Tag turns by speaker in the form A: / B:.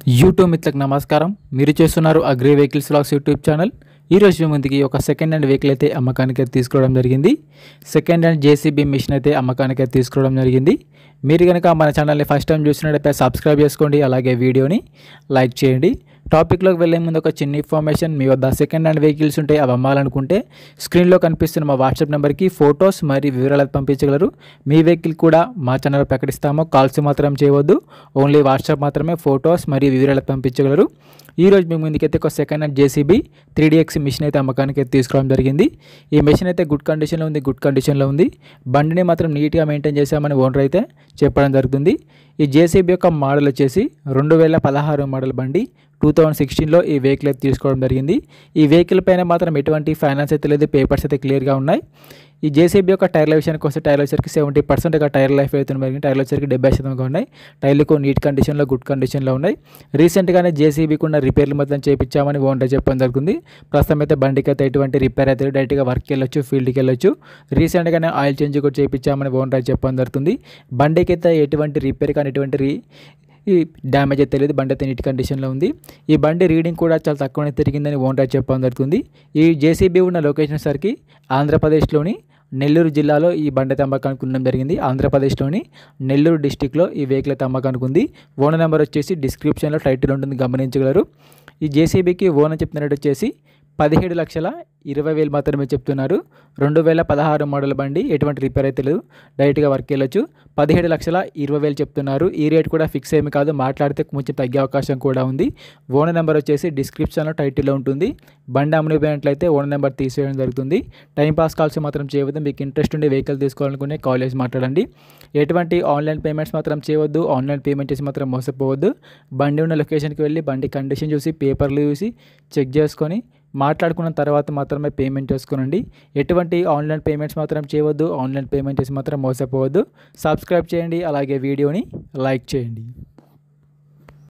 A: YouTube మిత్రులకు నమస్కారం. మీరు చేస్తున్నారు agri vehicles vlogs YouTube channel. ఈ రోజు మీ ముందుకి ఒక సెకండ్ హ్యాండ్ వెహికల్ అయితే అమ్మకానికి తీసుకోవడం జరిగింది. సెకండ్ హ్యాండ్ జేసీబీ మిషన్ అయితే అమ్మకానికి తీసుకోవడం జరిగింది. మీరు కనుక మన ఛానల్ని ఫస్ట్ టైం చూసినట్లయితే సబ్స్క్రైబ్ చేసుకోండి, అలాగే వీడియోని లైక్ చేయండి. టాపిక్లోకి వెళ్ళే ముందు ఒక చిన్న ఇన్ఫర్మేషన్, మీ వద్ద సెకండ్ హ్యాండ్ వెహికల్స్ ఉంటే అవి అమ్మాలనుకుంటే స్క్రీన్లో కనిపిస్తున్న మా వాట్సాప్ నెంబర్కి ఫొటోస్ మరియు వివరాలు పంపించగలరు. మీ వెహికల్ కూడా మా ఛానల్లో ప్రకటిస్తాము. కాల్స్ మాత్రం చేయవద్దు, ఓన్లీ వాట్సాప్ మాత్రమే ఫొటోస్ మరియు వివరాలు పంపించగలరు. ఈరోజు మీ ముందుకైతే ఒక second hand JCB 3DX machine అయితే అమ్మకానికి తీసుకోవడం జరిగింది. ఈ మిషన్ అయితే గుడ్ కండిషన్లో ఉంది. బండిని మాత్రం నీట్గా మెయింటైన్ చేశామని ఓనర్ అయితే చెప్పడం జరుగుతుంది. ఈ జేసీబీ యొక్క మోడల్ వచ్చేసి 2016 మోడల్ బండి. 2016లో ఈ వెహికల్ అయితే తీసుకోవడం జరిగింది. ఈ వెహికల్ పైన మాత్రం ఎటువంటి ఫైనాన్స్ అయితే లేదు, పేపర్స్ అయితే క్లియర్గా ఉన్నాయి. ఈ జేసీబీ యొక్క టైర్ల విషయానికి వస్తే టైర్ల వచ్చరికి 70% టైర్ లైఫ్ అవుతుంది. మరి టైర్ల వచ్చరికి 70% ఉన్నాయి. టైర్లకు నీట్ కండిషన్లో, గుడ్ కండిషన్లో ఉన్నాయి. రీసెంట్గానే జేసీబీకి ఉన్న రిపేర్లు మొత్తం చేయించామని ఓనర్ చెప్పడం జరుగుతుంది. ప్రస్తుతం అయితే బండికి అయితే ఎటువంటి రిపేర్ అయితే డైరెక్ట్గా వర్క్కి వెళ్ళొచ్చు, ఫీల్డ్కి వెళ్ళొచ్చు. రీసెంట్గానే ఆయిల్ చేంజ్ కూడా చేయించామని ఓనర్ చెప్పడం జరుగుతుంది. బండికి అయితే ఎటువంటి రిపేర్ కానీ ఎటువంటి ఈ డ్యామేజ్ అయితే తెలియదు. బండి అయితే నీట్ కండిషన్లో ఉంది. ఈ బండి రీడింగ్ కూడా చాలా తక్కువనే తిరిగిందని ఓనర్ చెప్పడం జరుగుతుంది. ఈ జేసీబీ ఉన్న లొకేషన్ సరికి ఆంధ్రప్రదేశ్లోని నెల్లూరు జిల్లాలో ఈ బండి అయితే అమ్మకానికి ఉండడం జరిగింది. ఆంధ్రప్రదేశ్లోని నెల్లూరు డిస్టిక్లో ఈ వెహికల్ అయితే అమ్మకానికి ఉంది. ఓనర్ నెంబర్ వచ్చేసి డిస్క్రిప్షన్లో టైటిల్ ఉంటుంది, గమనించగలరు. ఈ జేసీబీకి ఓనర్ చెప్తున్న రేట్ వచ్చేసి 17,20,000 మాత్రమే చెప్తున్నారు. 2016 మోడల్ బండి, ఎటువంటి రిపేర్ అయితే లేదు, డైరెక్ట్గా వర్క్ వెళ్ళొచ్చు. 17,20,000 చెప్తున్నారు. ఈ రేట్ కూడా ఫిక్స్ ఏమి కాదు, మాట్లాడితే కొంచెం తగ్గే అవకాశం కూడా ఉంది. ఓనర్ నెంబర్ వచ్చేసి డిస్క్రిప్షన్లో టైటిల్లో ఉంటుంది. బండి అమ్మునిపోయినట్లయితే ఓనర్ నెంబర్ తీసేయడం జరుగుతుంది. టైంపాస్ కాల్స్ మాత్రం చేయవద్దు. మీకు ఇంట్రెస్ట్ ఉండి వెహికల్ తీసుకోవాలనుకునే కాల్ చేసి మాట్లాడండి. ఎటువంటి ఆన్లైన్ పేమెంట్స్ మాత్రం చేయవద్దు. ఆన్లైన్ పేమెంట్ చేసి మాత్రం మోసపోవద్దు. బండి ఉన్న లొకేషన్కి వెళ్ళి బండి కండిషన్ చూసి, పేపర్లు చూసి చెక్ చేసుకొని మాట్లాడుకున్న తర్వాత మాత్రమే పేమెంట్ చేసుకోనండి. ఎటువంటి ఆన్లైన్ పేమెంట్స్ మాత్రం చేయవద్దు. ఆన్లైన్ పేమెంట్ చేసి మాత్రం మోసపోవద్దు. సబ్స్క్రైబ్ చేయండి, అలాగే వీడియోని లైక్ చేయండి.